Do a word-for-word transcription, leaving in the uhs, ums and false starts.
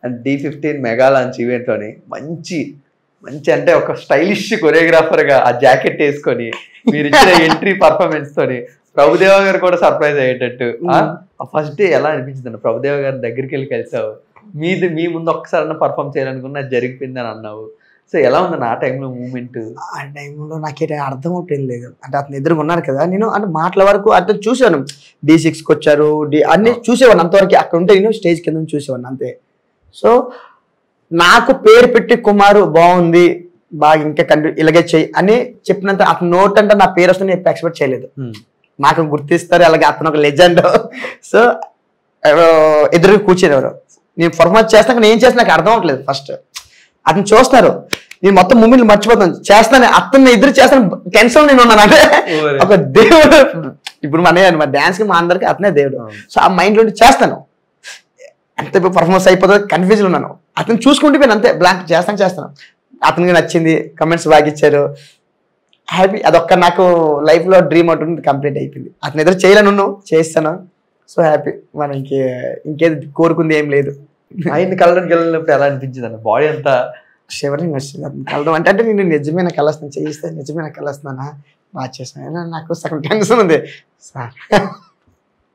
And the fifteen mega launch ఈవెంట్లోని మంచి మంచి అంటే ఒక స్టైలిష్ కొరియోగ్రాఫర్గా ఆ జాకెట్ వేసుకొని మీరు ఇచ్చిన ఎంట్రీ పర్ఫార్మెన్స్ తోని ప్రభుదేవ గారు కూడా సర్ప్రైజ్ అయ్యేటట్టు ఫస్ట్ డే ఎలా అనిపించింది? ప్రభుదేవ గారి దగ్గరికి వెళ్ళి కలిసావు, మీది మీ ముందు ఒక్కసారి పర్ఫామ్ చేయాలనుకున్నా జరిగిపోయింది అని అన్నావు. సో ఎలా ఉందన్న ఆ టైంలో మూమెంట్? ఆ టైంలో నాకేట అర్థం అవుతుంది లేదు. అంటే అతను ఎదురుగా ఉన్నారు కదా, నేను అంటే మాటల వరకు అతను చూసాను. డి సిక్స్కి వచ్చారు, డి అన్ని చూసేవాడిని అంతవరకు. అక్కడ ఉంటే నేను స్టేజ్ కింద చూసేవాడిని అంతే. సో నాకు పేరు పెట్టి కుమారు బాగుంది, బాగా ఇంకా కంటి ఇలాగే చెయ్యి అని చెప్పినంత అతను నోట్ అంటే నా పేరు వస్తుంది నేను ఎక్స్పెక్ట్ చేయలేదు. నాకు గుర్తిస్తారు, అలాగే అతను ఒక లెజెండ్. సో ఎదురు కూర్చునేవారు. నేను పర్ఫార్మెన్స్ చేస్తాను, నేను ఏం చేస్తాను నాకు అర్థం అవ్వట్లేదు. ఫస్ట్ అతను చూస్తున్నారు, నేను మొత్తం మూమెంట్లు మర్చిపోతాను, చేస్తాను అతను ఎదురు చేస్తాను, టెన్షన్ నేను ఉన్నాను. అంటే ఒక దేవుడు ఇప్పుడు మన మా డాన్స్ కి మా అందరికి అతనే దేవుడు. సో ఆ మైండ్ లో చేస్తాను, ఎంత పర్ఫార్మెన్స్ అయిపోతుంది కన్ఫ్యూజన్ ఉన్నాను. అతను చూసుకుంటే నేను అంతే బ్లాంక్ చేస్తాను చేస్తాను. అతనికి నచ్చింది, కమెంట్స్ బాగా ఇచ్చారు, హ్యాపీ. అదొక్క నాకు లైఫ్ లో డ్రీమ్ అవుతుంది, కంప్లీట్ అయిపోయింది. అతను ఎదురు చేయలేను, నువ్వు చేస్తాను. So happy. మనం ఇంకే ఇంకేది కోరుకుంది ఏం లేదు. ఆయన్ని కలడానికి వెళ్ళినప్పుడు ఎలా అనిపించింది అన్న? బాడీ అంతా షివరింగ్ వచ్చింది అతను కలడం అంటే. అంటే నేను నిజమైన కలుస్తాను, చేయిస్తే నిజమైన కలుస్తున్నానా, బాగా చేస్తాను. నాకు సగం టెన్షన్ ఉంది సార్.